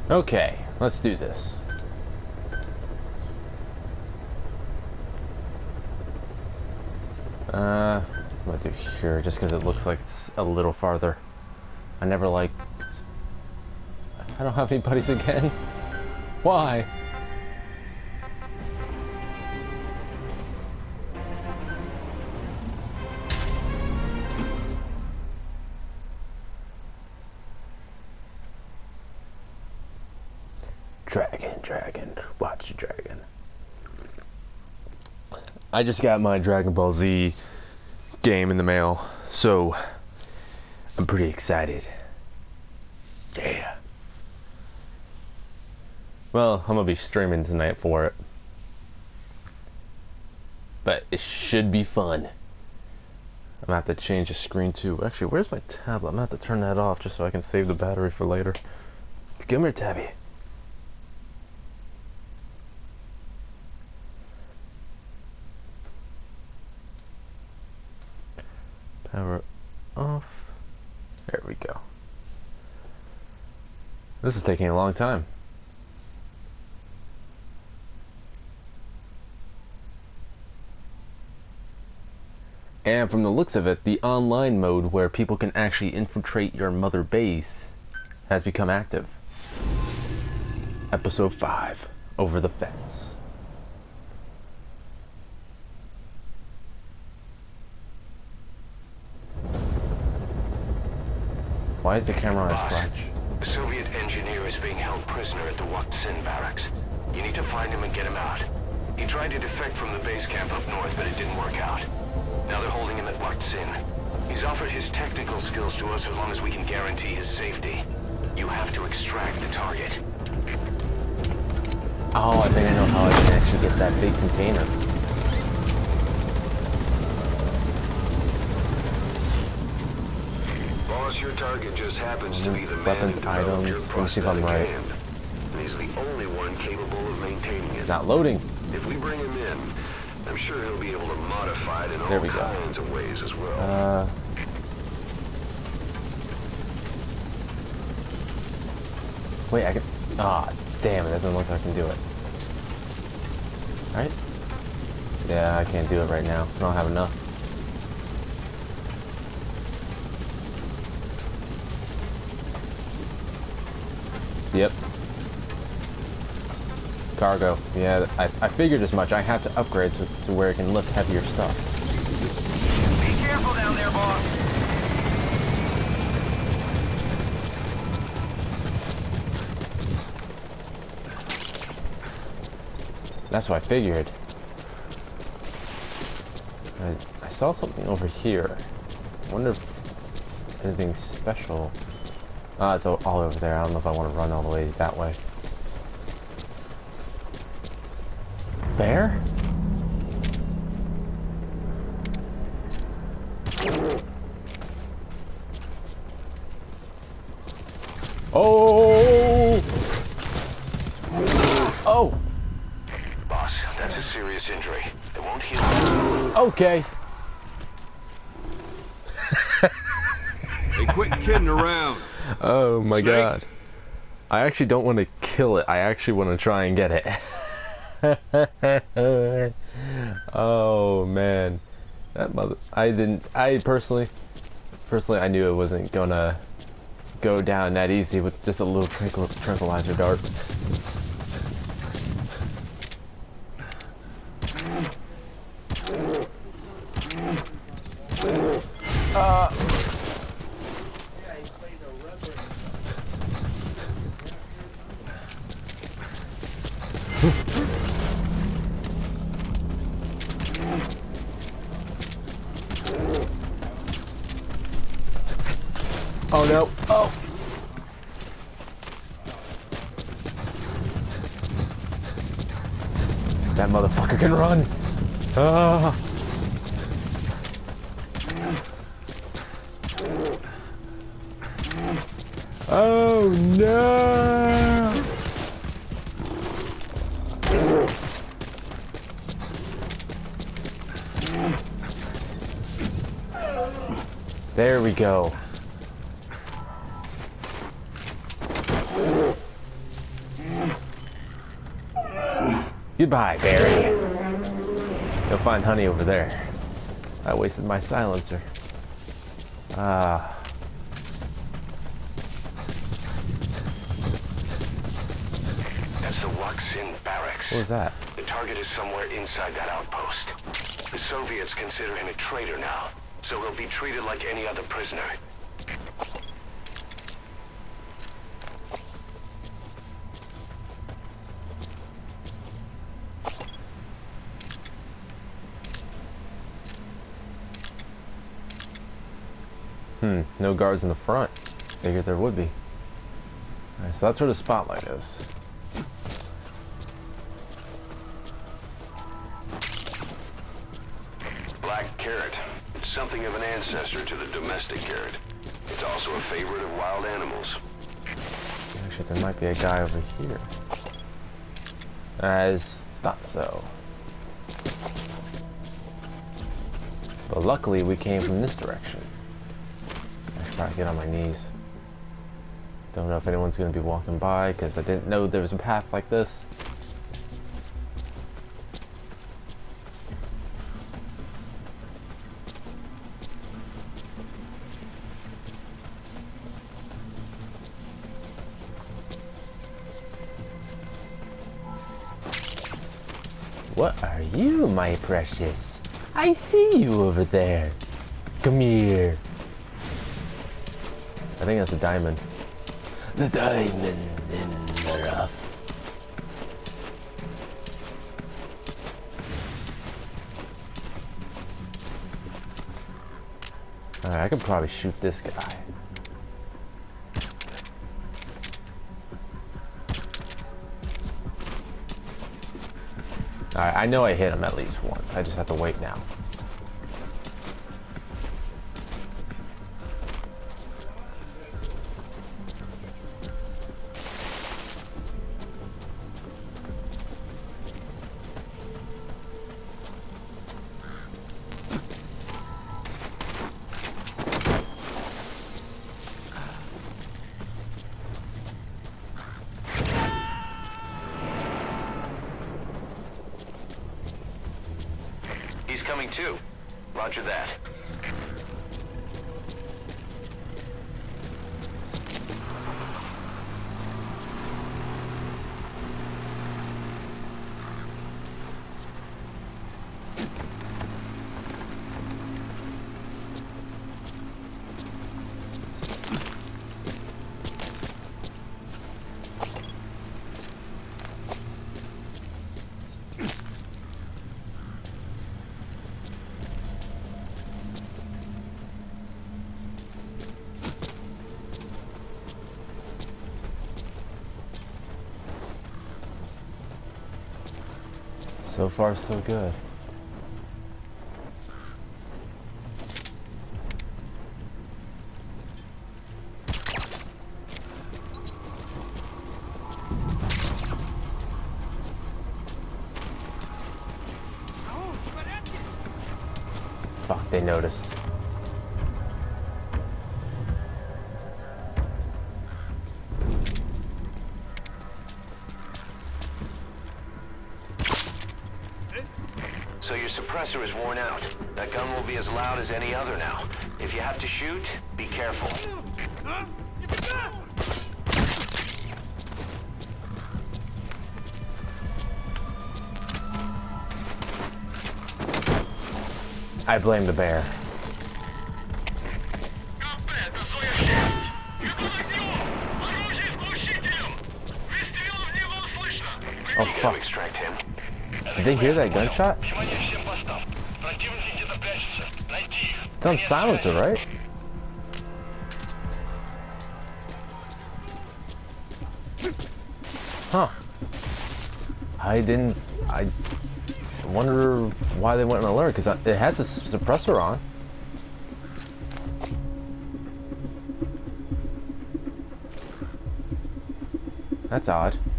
Okay, let's do this. I'm gonna do here just because it looks like it's a little farther. I never like. I don't have any buddies again. Why? Dragon, watch the dragon. I just got my Dragon Ball Z game in the mail, so I'm pretty excited. Yeah. Well, I'm gonna be streaming tonight for it. But it should be fun. I'm gonna have to change the screen too. Actually, where's my tablet? I'm gonna have to turn that off just so I can save the battery for later. Come here, Tabby. Power off. There we go. This is taking a long time. And from the looks of it, the online mode where people can actually infiltrate your mother base has become active. Episode 5, Over the Fence. Why is the camera on a scratch? A Soviet engineer is being held prisoner at the Wak Sin barracks. You need to find him and get him out. He tried to defect from the base camp up north, but it didn't work out. Now they're holding him at Wak Sin. He's offered his technical skills to us as long as we can guarantee his safety. You have to extract the target. Oh, I think I know how I can actually get that big container. Boss, your target just happens to be the man Weapons, who developed items, your let me see if I'm prosthetic right. hand. And he's the only one capable of maintaining it. It's not loading. If we bring him in, I'm sure he'll be able to modify it in There all we go. kinds of ways as well. Wait, I can. Ah, damn, it doesn't look like I can do it. Right? Yeah, I can't do it right now. I don't have enough. Yep. Cargo. Yeah, I figured as much. I have to upgrade to where it can lift heavier stuff. Be careful down there, boss. That's what I figured. I saw something over here. I wonder if anything special. Ah, it's all over there. I don't know if I want to run all the way that way. Bear? Oh! Oh! Boss, that's a serious injury. It won't heal. Okay. Hey, quit kidding around. Oh my Snake? god. I actually don't want to kill it. I actually want to try and get it. Oh man. That mother. I personally I knew it wasn't gonna go down that easy with just a little tranquilizer dart. Oh no. Oh. That motherfucker can run. Ah. Oh no. There we go. Goodbye, Barry. You'll find honey over there. I wasted my silencer. Ah. That's the Wak Sin barracks. What was that? The target is somewhere inside that outpost. The Soviets consider him a traitor now, so he'll be treated like any other prisoner. No guards in the front. Figured there would be. Alright, so that's where the spotlight is. Black carrot. It's something of an ancestor to the domestic carrot. It's also a favorite of wild animals. Actually, there might be a guy over here. I thought so. But luckily, we came from this direction. I should probably get on my knees. Don't know if anyone's going to be walking by, because I didn't know there was a path like this. What are you, my precious? I see you over there. Come here. I think that's a diamond. The diamond in the rough. Alright, I could probably shoot this guy. Alright, I know I hit him at least once. I just have to wait now. He's coming too. Roger that. So far, so good. Fuck, they noticed. So your suppressor is worn out. That gun will be as loud as any other now. If you have to shoot, be careful. I blame the bear. Oh fuck. Extract him. Did they hear that gunshot? It's on silencer, right? Huh. I wonder why they went on alert, because it has a suppressor on. That's odd.